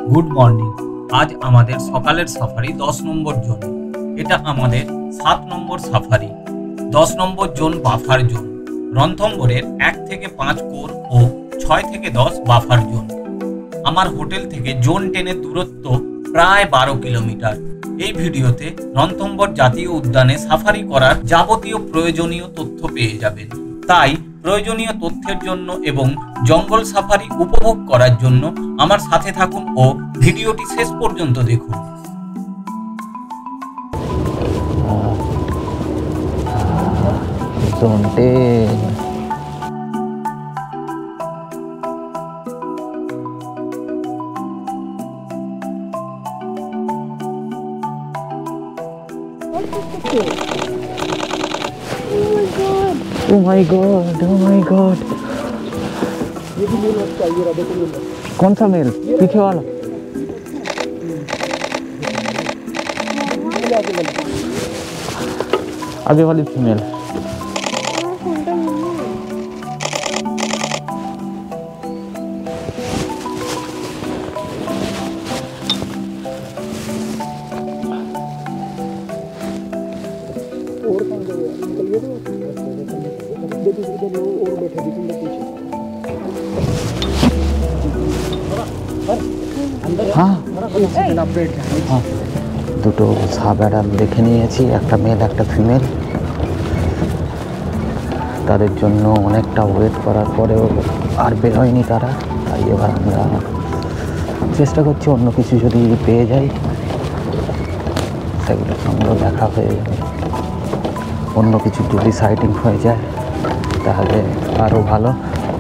Good morning. আজ আমাদের সকালের সাফারি 10 নম্বর জোন। এটা আমাদের 7 নম্বর সাফারি। 10 নম্বর জোন বাফার জোন। রণথম্বরের 1 থেকে 5 কোর ও 6 থেকে 10 বাফার জোন। আমার হোটেল থেকে জোন 10 এর দূরত্ব প্রায় 12 কিলোমিটার। এই ভিডিওতে রণথম্বর জাতীয় উদ্যানে সাফারি করার যাবতীয় প্রয়োজনীয় তথ্য পেয়ে যাবেন। তাই প্রয়োজনীয় তথ্যের জন্য এবং জঙ্গল সাফারি উপভোগ করার জন্য আমার সাথে থাকুন ও ভিডিওটি শেষ পর্যন্ত দেখুন। Zone 10 Oh my god, oh my god. ये भी मेल बच्चा, ये रहा देखो मेल। कौन सा मेल? पीछे वाला? आगे वाली फीमेल। और कौन गया? निकल गया तो देखो इधर लोग और बैठे दिख रहे पीछे। हाँ अपडेट है। हाँ দুটো সাবেড়াল দেখে নিয়েছি, একটা মেল একটা ফিমেল। তাদের জন্য অনেকটা ওয়েট করার পরেও আর বেরোয়নি তারা, তাই এবার আমরা চেষ্টা করছি অন্য কিছু যদি পেয়ে যাই সেগুলোর সঙ্গেও দেখা হয়ে যাবে। অন্য কিছু যদি সাইটিং হয়ে যায় তাহলে আরও ভালো।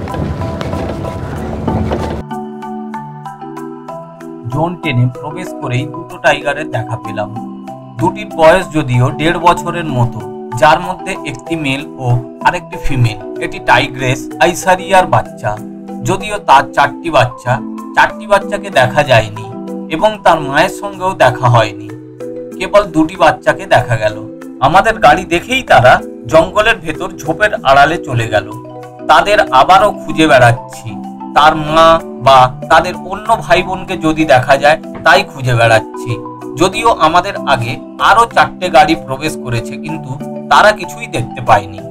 জোন 10 প্রবেশ করেই দুটো টাইগারের দেখা পেলাম। দুটির বয়স যদিও 1.5 বছরের মতো, যার মধ্যে একটি মেল ও আরেকটি ফিমেল। এটি টাইগ্রেস আইসারিয়ার বাচ্চা। যদিও তার 4টি বাচ্চা, 4টি বাচ্চাকে দেখা যায়নি এবং তার মায়ের সঙ্গেও দেখা হয়নি, কেবল 2টি বাচ্চাকে দেখা গেল। আমাদের গাড়ি দেখেই তারা জঙ্গলের ভেতর ঝোপের আড়ালে চলে গেল। তাদের আবারও খুঁজে বেড়াচ্ছি। তার মা বা তাদের অন্য ভাই বোনকে যদি দেখা যায় তাই খুঁজে বেড়াচ্ছি। যদিও আমাদের আগে আরো 4টে গাড়ি প্রবেশ করেছে, কিন্তু তারা কিছুই দেখতে পায়নি।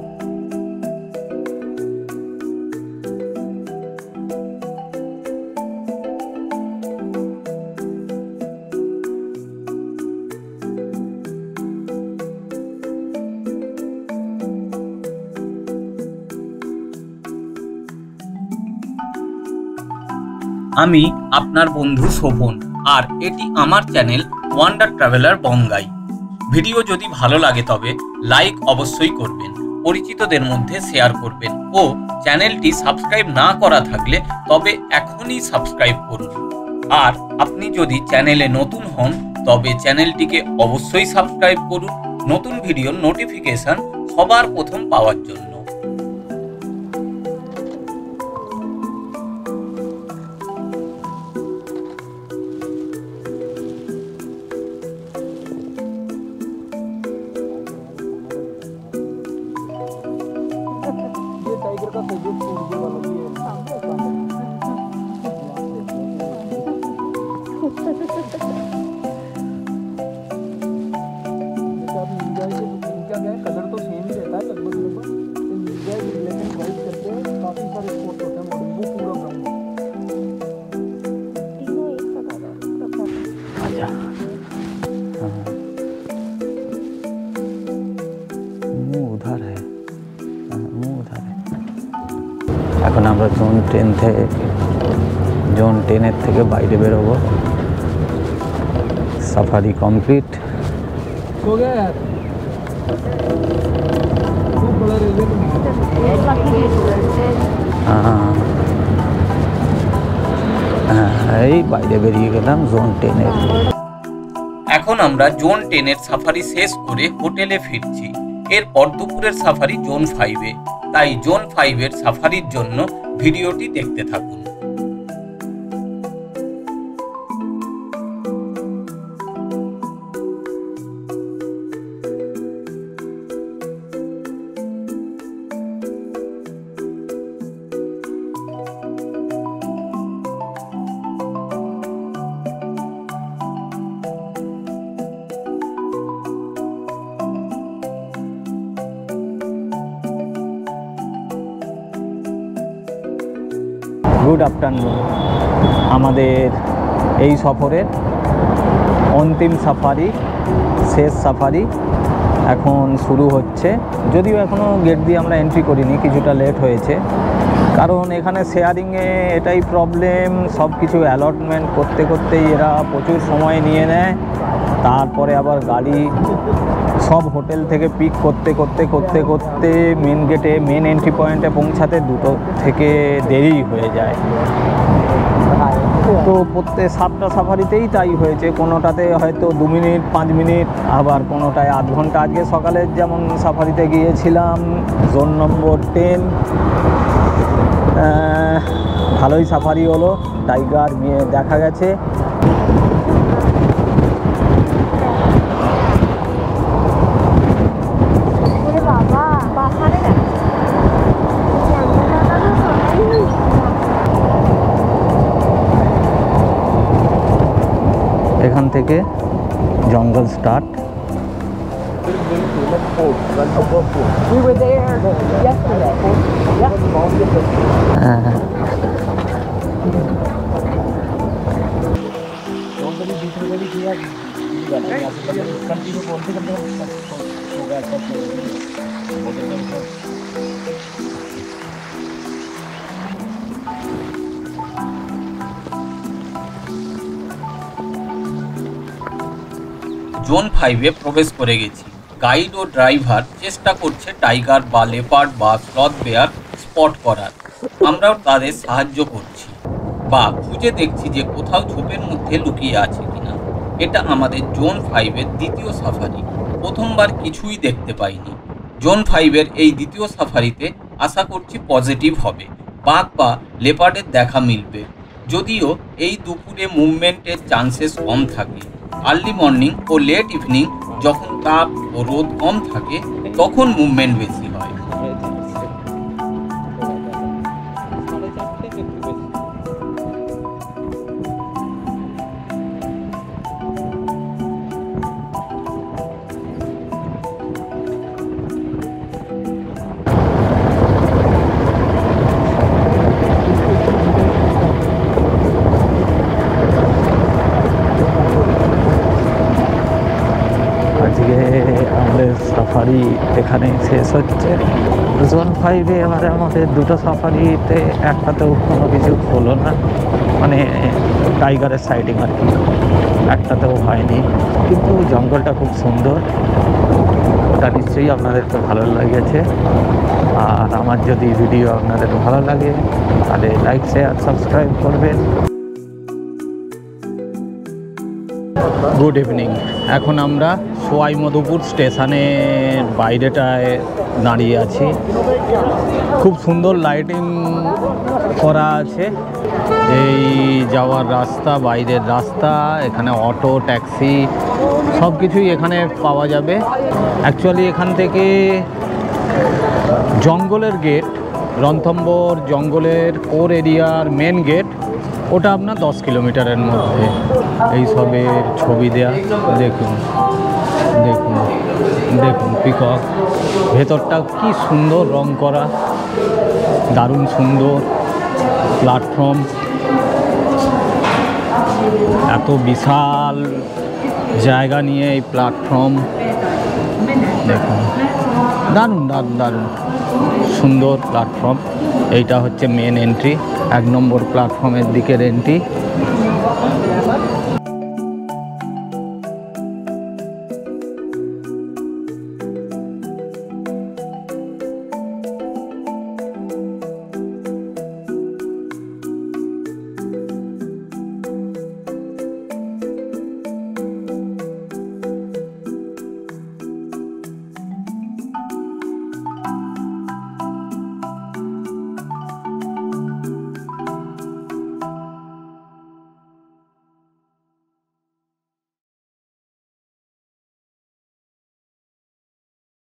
আমি আপনার বন্ধু শোভন, আর এটি আমার চ্যানেল ওয়ান্ডার ট্রাভেলার বঙ্গাই। ভিডিও যদি ভালো লাগে তবে লাইক অবশ্যই করবেন, পরিচিতদের মধ্যে শেয়ার করবেন ও চ্যানেলটি সাবস্ক্রাইব না করা থাকলে তবে এখনই সাবস্ক্রাইব করুন। আর আপনি যদি চ্যানেলে নতুন হন তবে চ্যানেলটিকে অবশ্যই সাবস্ক্রাইব করুন নতুন ভিডিওর নোটিফিকেশন সবার প্রথম পাওয়ার জন্য। ये टाइगर का फेवरेट फूड ये वाला ये कलर तो सेम ही रहता है लगभग लगभग। ब्लैक एंड व्हाइट करते हैं, काफी सारे स्पॉट होते हैं मॉडल, वो पूरा ब्राउन। আচ্ছা, मुँह उधर है, मुँह उधर है। এখন আমরা জোন 10 থেকে বাইরে বেরোবো। সাফারি কমপ্লিট हो गया यार, खूब बड़ा रेलवे तो এই বাইরে বেরিয়ে গেলাম জোন 10-এর। এখন আমরা জোন 10 সাফারি শেষ করে হোটেলে ফিরছি। এরপর দুপুরের সাফারি জোন 5-এ। তাই জোন 5-এর সাফারির জন্য ভিডিওটি দেখতে থাকুন। Good afternoon. আমাদের এই সফরের অন্তিম সাফারি, শেষ সাফারি এখন শুরু হচ্ছে। যদিও এখনও গেট দিয়ে আমরা এন্ট্রি করিনি, কিছুটা লেট হয়েছে, কারণ এখানে শেয়ারিংয়ে এটাই প্রবলেম, সব কিছু অ্যালটমেন্ট করতে করতেই এরা প্রচুর সময় নিয়ে নেয়। তারপরে আবার গাড়ি সব হোটেল থেকে পিক করতে করতে করতে করতে মেন গেটে, মেন এন্ট্রি পয়েন্টে পৌঁছাতে 2টো থেকে দেরি হয়ে যায়। তো প্রত্যেক 7টা সাফারিতেই তাই হয়েছে, কোনোটাতে হয়তো 2 মিনিট 5 মিনিট, আবার কোনোটায় আধ ঘন্টা। আজকে সকালে যেমন সাফারিতে গিয়েছিলাম জোন নম্বর 10, ভালোই সাফারি হলো, টাইগার দেখা গেছে। এখান থেকে জঙ্গল start. We were there yesterday. Zone 5-এ প্রবেশ করে গেছি। গাইড ও ড্রাইভার চেষ্টা করছে টাইগার বা লেপার্ড বা স্লথ বেয়ার স্পট করার। আমরাও তাদের সাহায্য করছি বা খুঁজে দেখছি যে কোথাও ঝোপের মধ্যে লুকিয়ে আছে কিনা। এটা আমাদের জোন 5-এর দ্বিতীয় সাফারি। প্রথমবার কিছুই দেখতে পাইনি। জোন 5-এর এই দ্বিতীয় সাফারিতে আশা করছি পজিটিভ হবে, বাঘ বা লেপার্ডের দেখা মিলবে। যদিও এই দুপুরে মুভমেন্টের চান্সেস কম থাকে। আর্লি মর্নিং ও লেট ইভিনিং যখন তাপ ও রোদ কম থাকে তখন মুভমেন্ট বেশি হয়। আজকে আমাদের সাফারি এখানে শেষ হচ্ছে। জোন 5-এ এবারে আমাদের 2টো সাফারিতে একটাতেও কোনো কিছু হলো না, মানে টাইগারের সাইডিং আর কি, একটাতেও হয়নি। কিন্তু জঙ্গলটা খুব সুন্দর, ওটা নিশ্চয়ই আপনাদেরকে ভালো লেগেছে। আর আমার যদি ভিডিও আপনাদের ভালো লাগে তাহলে লাইক, শেয়ার, সাবস্ক্রাইব করবেন। Good evening. এখন আমরা সোয়াই মধুপুর স্টেশনের বাইরেটায় দাঁড়িয়ে আছি। খুব সুন্দর লাইটিং করা আছে। এই যাওয়ার রাস্তা, বাইরের রাস্তা, এখানে অটো, ট্যাক্সি সব কিছুই এখানে পাওয়া যাবে। অ্যাকচুয়ালি এখান থেকে জঙ্গলের গেট, রণথম্বর জঙ্গলের কোর এরিয়ার মেন গেট, ওটা আপনার 10 কিলোমিটারের মধ্যে। এই সবের ছবি দেয়া, দেখুন দেখুন দেখুন পিকক, ভেতরটা কি সুন্দর রং করা, দারুণ সুন্দর প্ল্যাটফর্ম, এত বিশাল জায়গা নিয়ে এই প্ল্যাটফর্ম, দেখুন দারুণ দারুণ দারুণ সুন্দর প্ল্যাটফর্ম। এইটা হচ্ছে মেন এন্ট্রি, 1 নম্বর প্ল্যাটফর্মের দিকের এন্ট্রি।